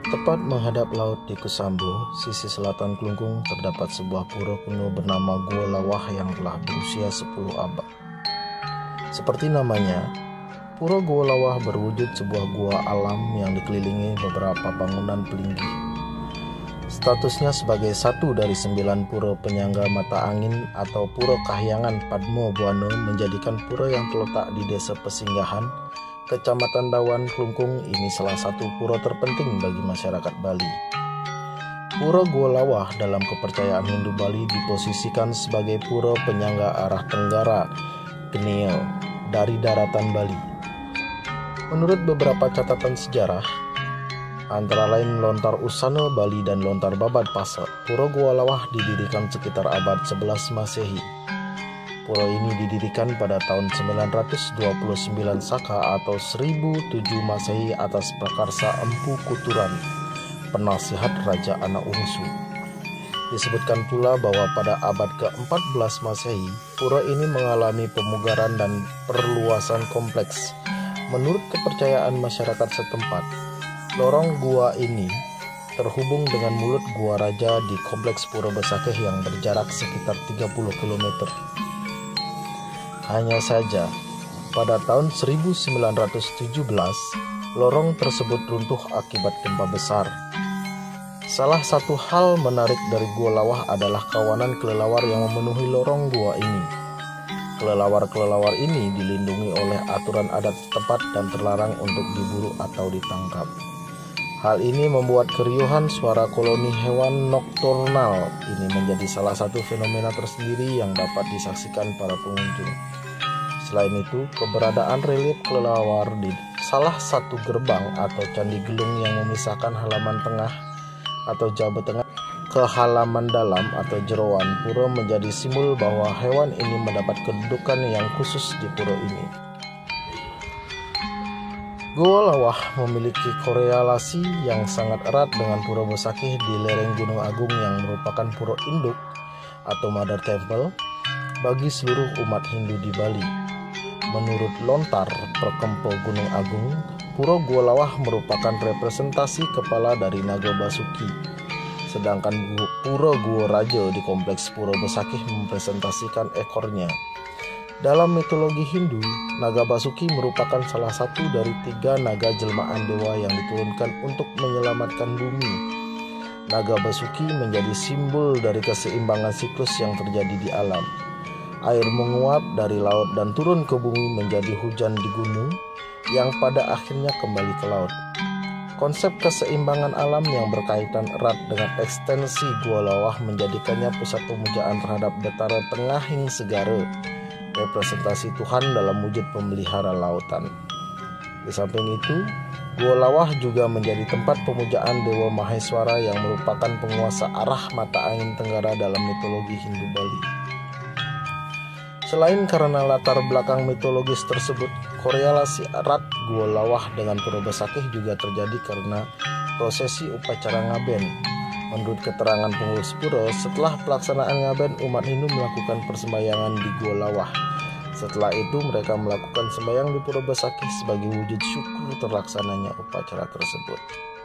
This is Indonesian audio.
Tepat menghadap laut di Kusambo, sisi selatan Klungkung, terdapat sebuah pura kuno bernama Gua Lawah yang telah berusia 10 abad. Seperti namanya, Pura Gua Lawah berwujud sebuah gua alam yang dikelilingi beberapa bangunan pelinggih. Statusnya sebagai satu dari 9 pura penyangga mata angin atau Pura Kahyangan Padmo Buana menjadikan pura yang terletak di Desa Pesinggahan, Kecamatan Dawan, Klungkung ini salah satu pura terpenting bagi masyarakat Bali. Pura Gua Lawah dalam kepercayaan Hindu Bali diposisikan sebagai pura penyangga arah tenggara Geneo dari daratan Bali. Menurut beberapa catatan sejarah, antara lain Lontar Usana Bali dan Lontar Babad Pasa, Pura Gua Lawah didirikan sekitar abad 11 Masehi. Pura ini didirikan pada tahun 929 Saka atau 1007 Masehi atas prakarsa Empu Kuturan, penasihat Raja Anak Wungsu. Disebutkan pula bahwa pada abad ke-14 Masehi, pura ini mengalami pemugaran dan perluasan kompleks. Menurut kepercayaan masyarakat setempat, lorong gua ini terhubung dengan mulut Gua Raja di kompleks Pura Besakeh yang berjarak sekitar 30 km. Hanya saja, pada tahun 1917, lorong tersebut runtuh akibat gempa besar. Salah satu hal menarik dari Gua Lawah adalah kawanan kelelawar yang memenuhi lorong gua ini. Kelelawar-kelelawar ini dilindungi oleh aturan adat setempat dan terlarang untuk diburu atau ditangkap. Hal ini membuat keriuhan suara koloni hewan nokturnal ini menjadi salah satu fenomena tersendiri yang dapat disaksikan para pengunjung. Selain itu, keberadaan relief kelelawar di salah satu gerbang atau candi gelung yang memisahkan halaman tengah atau jabe tengah ke halaman dalam atau jeroan pura menjadi simbol bahwa hewan ini mendapat kedudukan yang khusus di pura ini. Gua Lawah memiliki korelasi yang sangat erat dengan Pura Besakeh di lereng Gunung Agung yang merupakan pura induk atau Mother Temple bagi seluruh umat Hindu di Bali. Menurut Lontar Perkempo Gunung Agung, Pura Gua Lawah merupakan representasi kepala dari Naga Basuki, sedangkan Pura Gua Raja di kompleks Pura Besakeh mempresentasikan ekornya. Dalam mitologi Hindu, Naga Basuki merupakan salah satu dari 3 naga jelmaan dewa yang diturunkan untuk menyelamatkan bumi. Naga Basuki menjadi simbol dari keseimbangan siklus yang terjadi di alam. Air menguap dari laut dan turun ke bumi menjadi hujan di gunung yang pada akhirnya kembali ke laut. Konsep keseimbangan alam yang berkaitan erat dengan ekstensi Gua Lawah menjadikannya pusat pemujaan terhadap Betara Tengahing Segara, representasi Tuhan dalam wujud pemelihara lautan. Di samping itu, Gua Lawah juga menjadi tempat pemujaan Dewa Maheswara yang merupakan penguasa arah mata angin tenggara dalam mitologi Hindu Bali. Selain karena latar belakang mitologis tersebut, korelasi erat Gua Lawah dengan Pura Besakeh juga terjadi karena prosesi upacara ngaben. Menurut keterangan pengurus pura, setelah pelaksanaan ngaben, umat Hindu melakukan persembahyangan di Gua Lawah. Setelah itu mereka melakukan sembahyang di Pura Besakeh sebagai wujud syukur terlaksananya upacara tersebut.